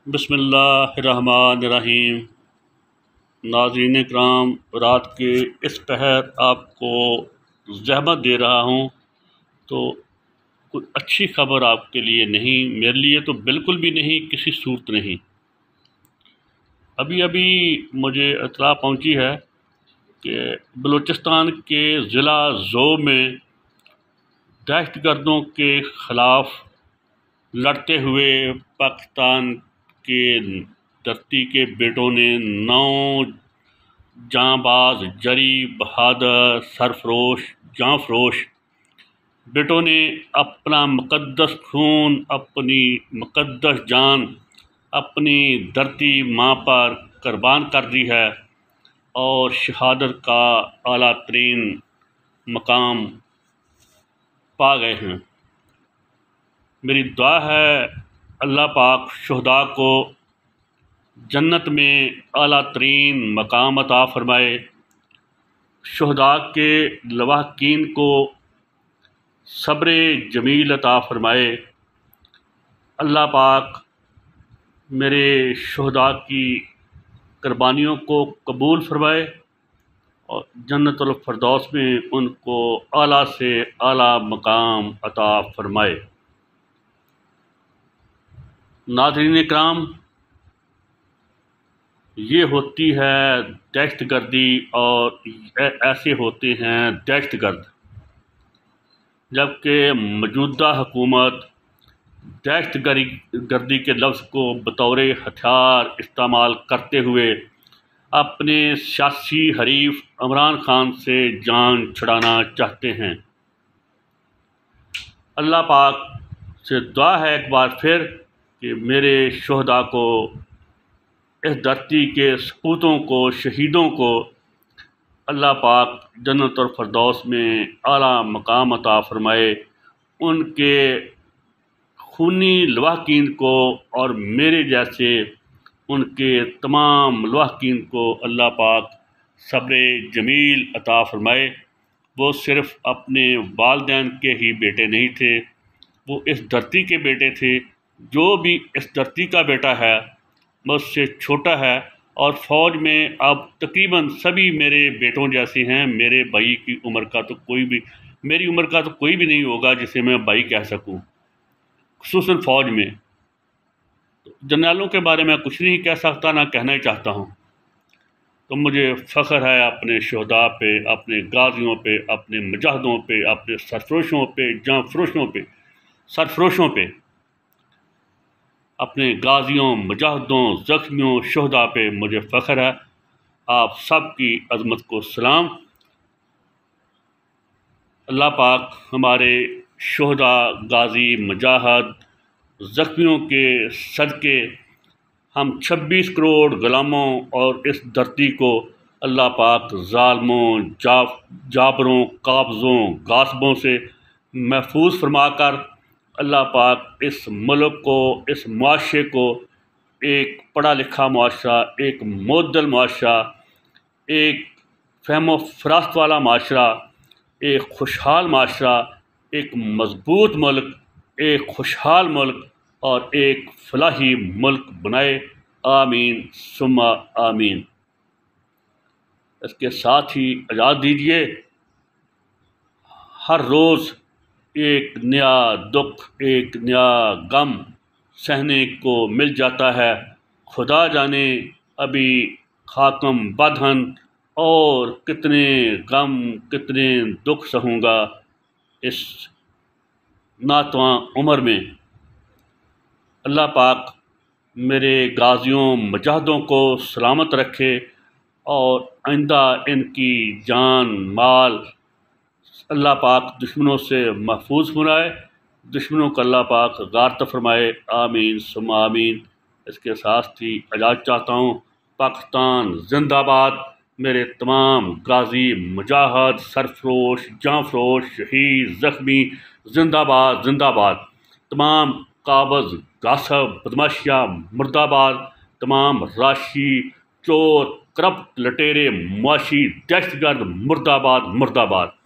بسم اللہ الرحمن الرحیم۔ ناظرین کرام، رات کے اس پہر آپ کو زحمت دے رہا ہوں تو کوئی اچھی خبر آپ کے لیے نہیں، میرے لیے تو بالکل بھی نہیں، کسی صورت نہیں۔ ابھی مجھے اطلاع پہنچی ہے کہ بلوچستان کے ضلع زو میں دہشت گردوں کے خلاف لڑتے ہوئے پاکستان کے دھرتی کے بیٹوں نے 9 جاں باز، جری، بہادر، سرفروش، جاں فروش بیٹوں نے اپنا مقدس خون، اپنی مقدس جان اپنی دھرتی ماں پر قربان کر دی ہے اور شہادت کا اعلیٰ ترین مقام پا گئے ہیں۔ میری دعا ہے اللہ پاک شہداء کو جنت میں اعلیٰ ترین مقام عطا فرمائے، شہداء کے لواحقین کو صبر جمیل عطا فرمائے۔ اللہ پاک میرے شہداء کی قربانیوں کو قبول فرمائے اور جنت الفردوس میں ان کو اعلیٰ سے اعلیٰ مقام عطا فرمائے۔ ناظرین کرام، یہ ہوتی ہے دہشت گردی اور ایسے ہوتے ہیں دہشت گرد، جبکہ موجودہ حکومت دہشت گردی کے لفظ کو بطور ہتھیار استعمال کرتے ہوئے اپنے سیاسی حریف عمران خان سے جان چھڑانا چاہتے ہیں۔ اللہ پاک سے دعا ہے ایک بار پھر کہ میرے شہداء کو، اس دھرتی کے سپوتوں کو، شہیدوں کو اللہ پاک جنت الفردوس میں اعلیٰ مقام عطا فرمائے، ان کے خونی لواحقین کو اور میرے جیسے ان کے تمام لواحقین کو اللہ پاک صبر جمیل عطا فرمائے۔ وہ صرف اپنے والدین کے ہی بیٹے نہیں تھے، وہ اس دھرتی کے بیٹے تھے۔ جو بھی اس دھرتی کا بیٹا ہے مجھ سے چھوٹا ہے اور فوج میں اب تقریباً سبھی میرے بیٹوں جیسے ہیں۔ میرے بھائی کی عمر کا تو کوئی بھی، میری عمر کا تو کوئی بھی نہیں ہوگا جسے میں بھائی کہہ سکوں، خصوصاً فوج میں۔ جنرلوں کے بارے میں کچھ نہیں کہہ سکتا، نہ کہنا ہی چاہتا ہوں۔ تو مجھے فخر ہے اپنے شہداء پہ، اپنے غازیوں پہ، اپنے مجاہدوں پہ، اپنے سرفروشوں پہ، جاں فروشوں پہ، سرفروشوں پہ، اپنے غازیوں، مجاہدوں، زخمیوں، شہداء پہ مجھے فخر ہے۔ آپ سب کی عظمت کو سلام۔ اللہ پاک ہمارے شہداء، غازی، مجاہد، زخمیوں کے صدقے ہم 26 کروڑ غلاموں اور اس دھرتی کو اللہ پاک ظالموں، جابروں، قابضوں، غاصبوں سے محفوظ فرما کر اللہ پاک اس ملک کو، اس معاشرے کو ایک پڑھا لکھا معاشرہ، ایک معدل معاشرہ، ایک فہم و فراست والا معاشرہ، ایک خوشحال معاشرہ، ایک مضبوط ملک، ایک خوشحال ملک اور ایک فلاحی ملک بنائے۔ آمین ثم آمین۔ اس کے ساتھ ہی اجازت دیجیے، ہر روز ایک نیا دکھ، ایک نیا غم سہنے کو مل جاتا ہے۔ خدا جانے ابھی خاکم بدہن اور کتنے غم، کتنے دکھ سہوں گا اس ناتواں عمر میں۔ اللہ پاک میرے غازیوں، مجاہدوں کو سلامت رکھے اور آئندہ ان کی جان، مال اللہ پاک دشمنوں سے محفوظ فرمائے، دشمنوں کو اللہ پاک غارت فرمائے۔ آمین ثم آمین۔ اس کے ساتھ ہی اجازت چاہتا ہوں۔ پاکستان زندہ باد۔ میرے تمام غازی، مجاہد، سرفروش، جاں فروش، شہید، زخمی زندہ باد، زندہ باد۔ تمام قابض، غاصب، بدماشیہ مرد آباد۔ تمام راشی، چور، کرپٹ، لٹیرے، معاشی دہشت گرد مرد آباد، مرد آباد۔